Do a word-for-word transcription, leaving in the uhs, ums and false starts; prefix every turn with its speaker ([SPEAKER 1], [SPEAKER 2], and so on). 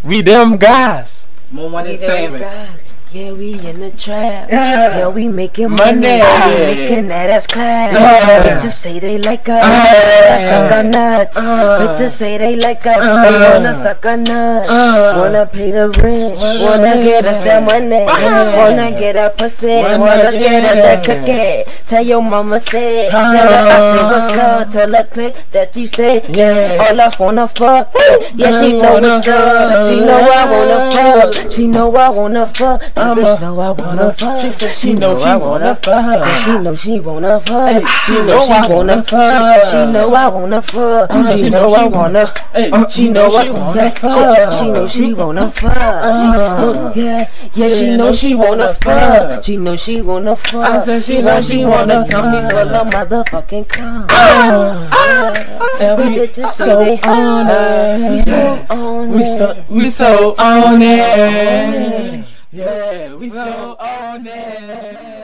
[SPEAKER 1] We them guys.
[SPEAKER 2] More money entertainment.
[SPEAKER 3] Yeah, we in the trap.
[SPEAKER 1] Yeah,
[SPEAKER 3] yeah we making
[SPEAKER 1] money.
[SPEAKER 3] money.
[SPEAKER 1] Yeah.
[SPEAKER 3] We making that ass clap.
[SPEAKER 1] Yeah.
[SPEAKER 3] Bitches say they like us.
[SPEAKER 1] Uh.
[SPEAKER 3] That suck our nuts.
[SPEAKER 1] Uh.
[SPEAKER 3] Bitches say they like us.
[SPEAKER 1] Uh.
[SPEAKER 3] They wanna suck our nuts.
[SPEAKER 1] Uh.
[SPEAKER 3] Wanna pay the rent. Wanna get us that money.
[SPEAKER 1] Uh.
[SPEAKER 3] Wanna get a pussy.
[SPEAKER 1] Wanna
[SPEAKER 3] Wanna get us that
[SPEAKER 1] get-
[SPEAKER 3] cookie. Tell your mama say.
[SPEAKER 1] Uh.
[SPEAKER 3] Tell her I say what's up. Tell her click that you say.
[SPEAKER 1] Yeah.
[SPEAKER 3] All us wanna fuck. Yeah, she know what's up. She know I wanna fuck. She know I wanna fuck.
[SPEAKER 1] I'm
[SPEAKER 3] Bitch
[SPEAKER 1] a-
[SPEAKER 3] know I wanna fuck.
[SPEAKER 1] She said she know she
[SPEAKER 3] I
[SPEAKER 1] wanna fuck.
[SPEAKER 3] Yeah, she know she wanna fuck.
[SPEAKER 1] Hey,
[SPEAKER 3] She know she wanna fuck. She know I wanna fuck. She know I wanna.
[SPEAKER 1] Hey,
[SPEAKER 3] She know I
[SPEAKER 1] she
[SPEAKER 3] wanna
[SPEAKER 1] wanna
[SPEAKER 3] fuck.
[SPEAKER 1] fuck.
[SPEAKER 3] She know she wanna fuck. She know, yeah, yeah. She know she wanna fuck. She know she wanna fuck.
[SPEAKER 1] I said she know she wanna
[SPEAKER 3] tummy
[SPEAKER 1] fuck.
[SPEAKER 3] full of motherfucking cum.
[SPEAKER 1] Yeah, we
[SPEAKER 3] Bitches say
[SPEAKER 1] so
[SPEAKER 3] they
[SPEAKER 1] on it.
[SPEAKER 3] We so on
[SPEAKER 1] We
[SPEAKER 3] it.
[SPEAKER 1] so we so on it. Yeah, we so on it.